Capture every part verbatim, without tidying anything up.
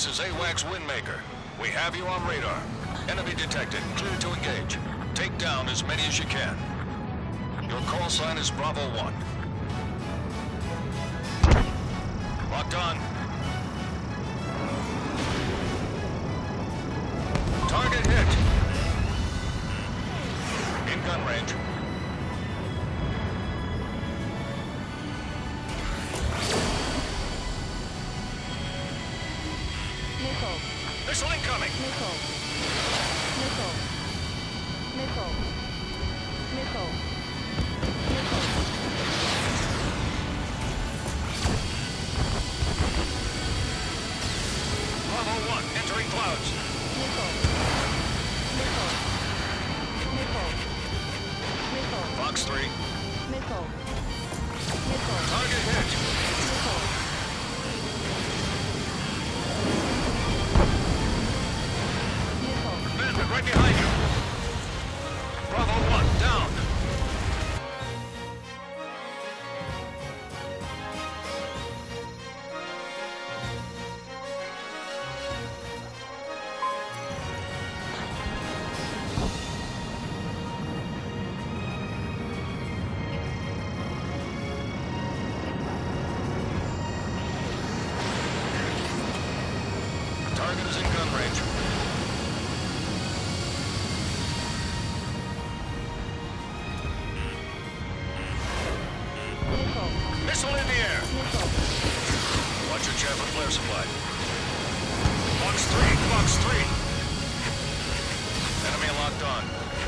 This is AWACS Windmaker. We have you on radar. Enemy detected. Clear to engage. Take down as many as you can. Your call sign is Bravo one. Locked on. Target hit. In gun range. Missile. Missile incoming. Missile. Missile. Missile. Missile. Missile. Bravo one, entering clouds. Missile. Missile. Missile. Missile. Fox three. Missile. Missile. Target hit. Missile. Missile. Bandit right behind you. Bravo one, down. Target is in gun range. Missile. Missile in the air. Missile. Watch your chaff and flare supply. Fox three, Fox three. Enemy locked on.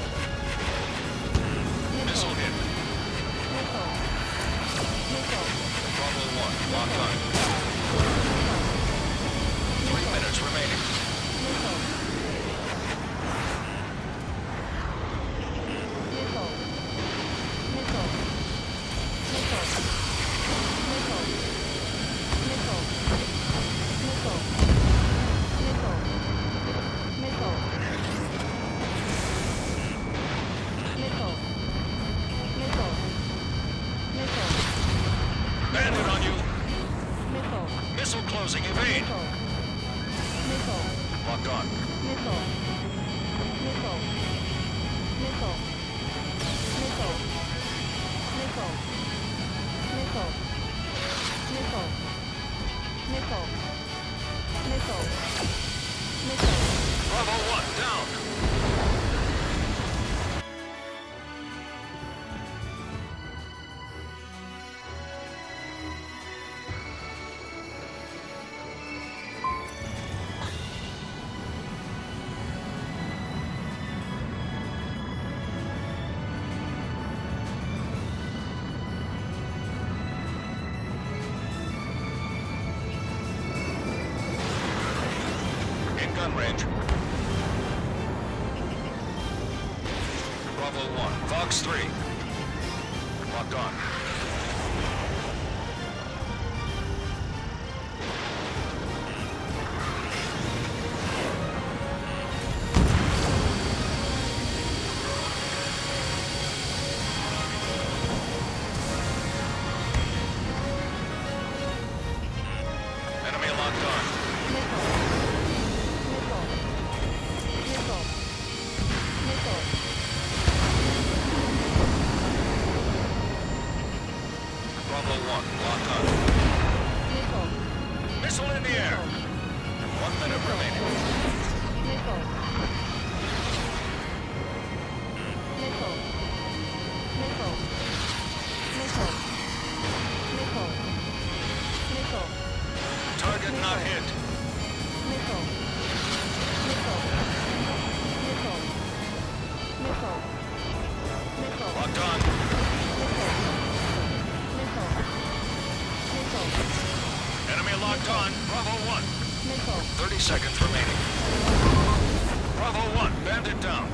Missile hit. Missile. Missile. Bravo one, locked on. Three minutes remaining. Missile. Missile. Missile. Missile. Missile. Missile. Missile. Missile. Missile. Missile. Missile. Missile. Bandit on you. Missile. Missile closing, evade. Missile. Missile. Locked on. Missile. Missile. Missile. Missile. Missile. Missile. Missile. Missile. Missile. Missile. Bravo one, down. In gun range. Bravo one, Fox three. Locked on. Enemy locked on. Missile. Missile. Missile. Missile. Bravo one, locked on. Missile. Missile in the air. One minute remaining. Missile. Missile. Missile. Missile. Missile. Missile. Target not hit. Missile. Missile. Missile. Missile. Missile. Locked on. Missile. Missile. Missile. Enemy locked on. Bravo one. Missile. thirty seconds remaining. Bravo one, bandit down.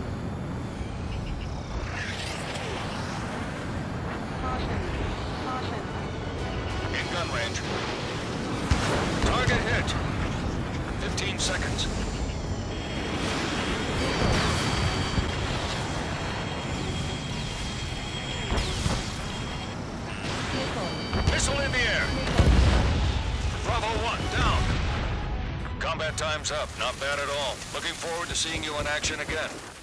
Caution. Caution. In gun range. Target hit. fifteen seconds. Missile. Missile in the air. Missile. Bravo one, down. Combat time's up. Not bad at all. Looking forward to seeing you in action again.